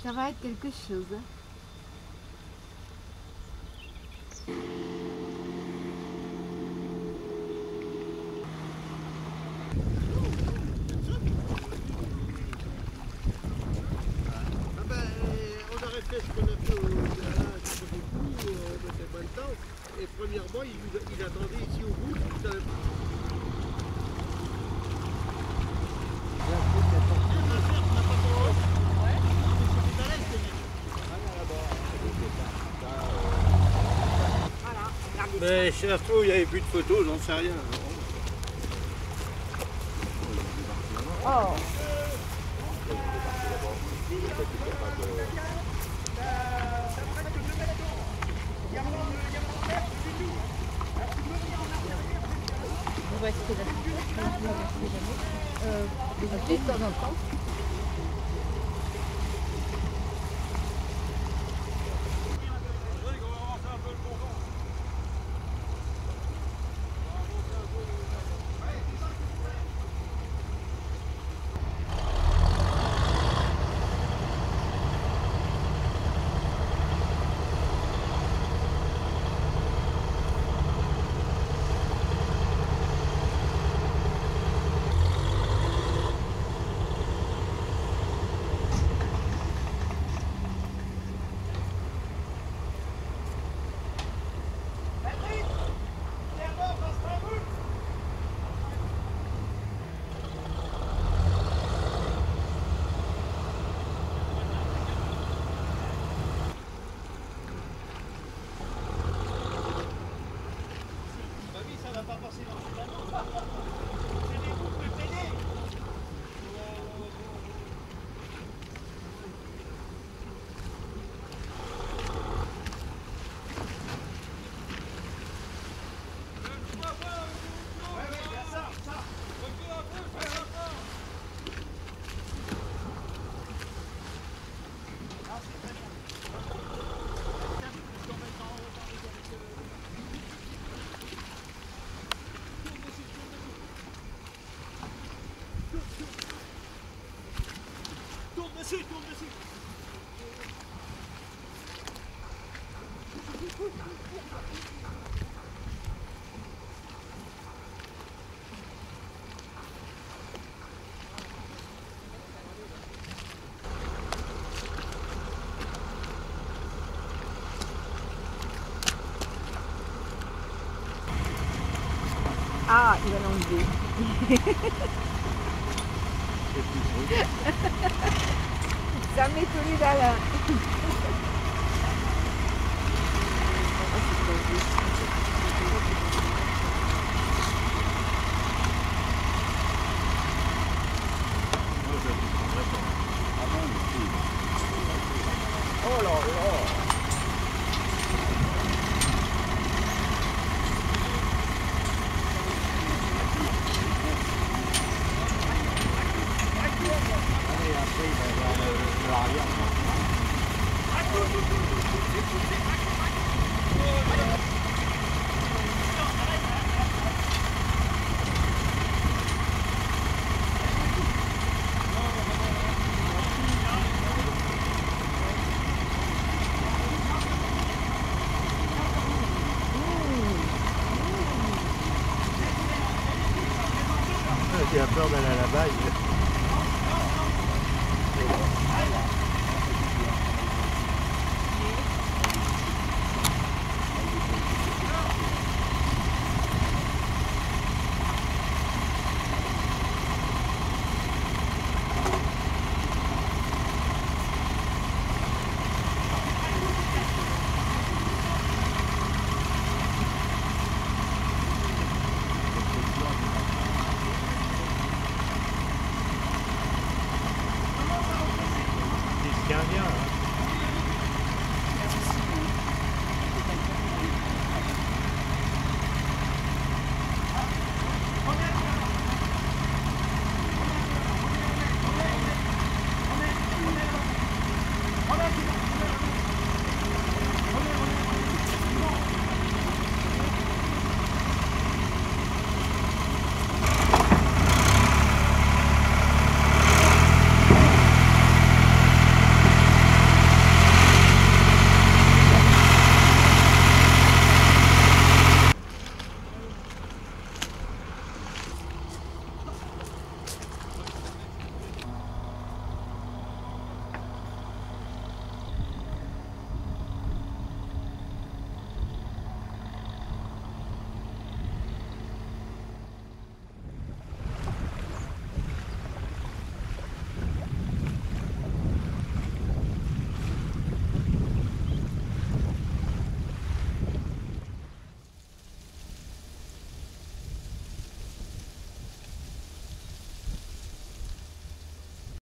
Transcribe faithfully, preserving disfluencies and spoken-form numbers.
Ça va être quelque chose. Ah ben, on aurait fait ce qu'on a fait au garage, au début, on mettait pas le temps. Et premièrement, il, il attendait ici au bout. Tout à l'heure. Mais si ça se trouve, il n'y avait plus de photos, j'en sais rien. Oh. On va essayer d'assister, euh, de temps en temps. Dessus, tourne dessus. Ah, il va l'enlever. Ça met tout lui là. Oh là là. Qui a peur d'aller à la baille. Bien, bien.